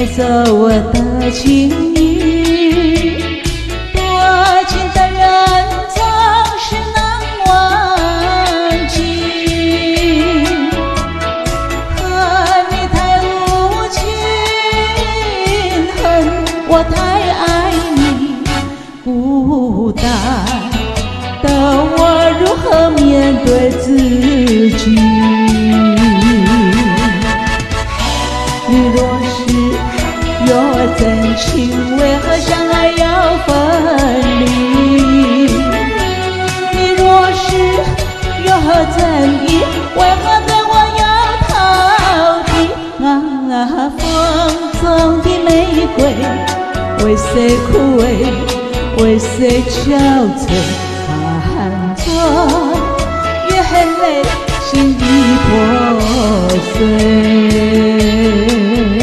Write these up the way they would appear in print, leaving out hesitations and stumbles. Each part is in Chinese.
带走我的情谊。多情的人总是难忘记，恨你太无情，恨我太爱你，孤单的我如何面对自己？你若是有真情，为何相爱要分离？你若是有真意，为何对我要逃避？啊，风中的玫瑰，为谁枯萎？为谁憔悴？看着眼泪，心已破碎。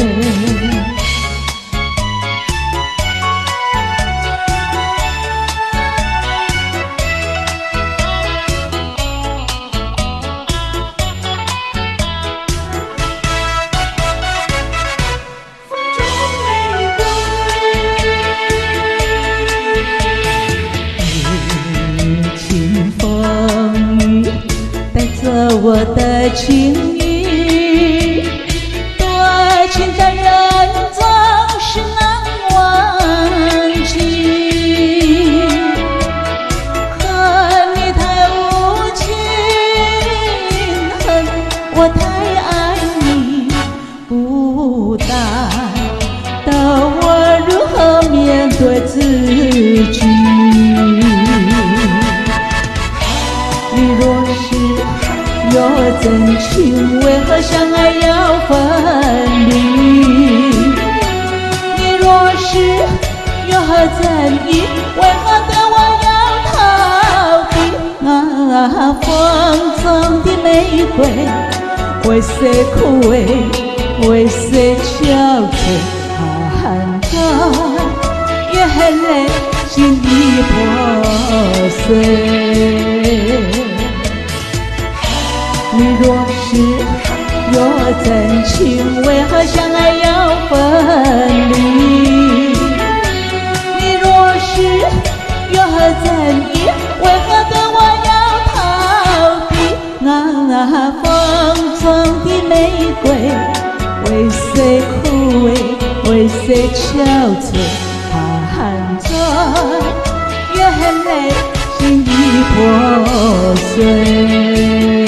我的情谊，多情的人总是难忘记，恨你太无情，恨我太爱你，孤单的我如何面对自己？你若是有真情，为何相爱要分离？你若是有真意，为何对我要逃避？啊，风中的玫瑰，为谁枯萎？为谁憔悴？看着眼泪，心已破碎。你若是有真情，为何相爱要分离？你若是有真意，为何对我要逃避？啊，风中的玫瑰，为谁枯萎？为谁憔悴？看着眼泪，心已破碎。